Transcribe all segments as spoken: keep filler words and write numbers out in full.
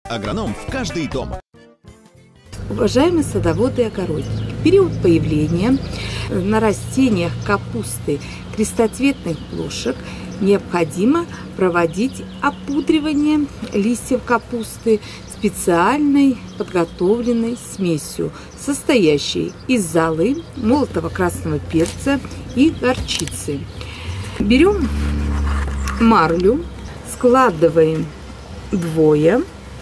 Агроном в каждый дом. Уважаемые садоводы и огородники, в период появления на растениях капусты крестоцветных плошек необходимо проводить опудривание листьев капусты специальной подготовленной смесью, состоящей из золы, молотого красного перца и горчицы. Берем марлю, складываем вдвое,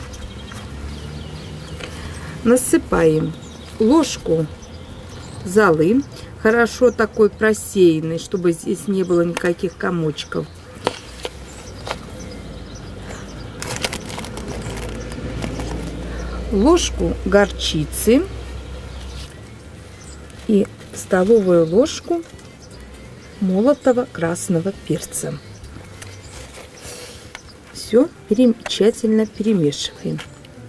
насыпаем ложку золы, хорошо такой просеянной, чтобы здесь не было никаких комочков. Ложку горчицы и столовую ложку молотого красного перца. Все тщательно перемешиваем.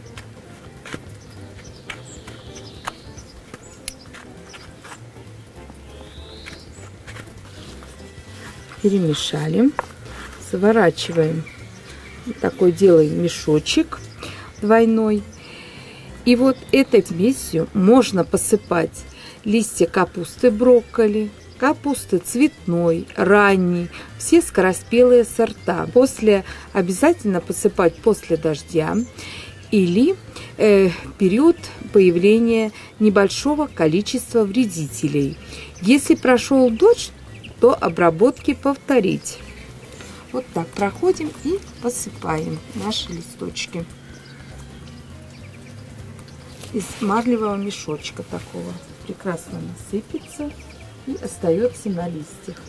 Перемешали, сворачиваем, такой делаем мешочек двойной. И вот этой смесью можно посыпать листья капусты брокколи, капусты цветной, ранней, все скороспелые сорта. После обязательно посыпать после дождя или э, период появления небольшого количества вредителей. Если прошел дождь, то обработки повторить. Вот так проходим и посыпаем наши листочки из марлевого мешочка такого. Прекрасно насыпется и остается на листьях.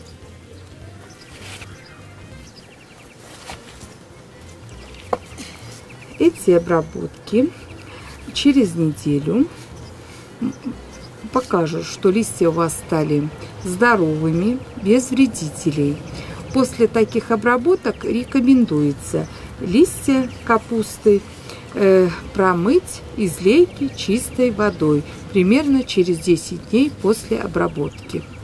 Эти обработки через неделю покажут, что листья у вас стали здоровыми, без вредителей. После таких обработок рекомендуется листья капусты э, промыть из лейки чистой водой примерно через десять дней после обработки.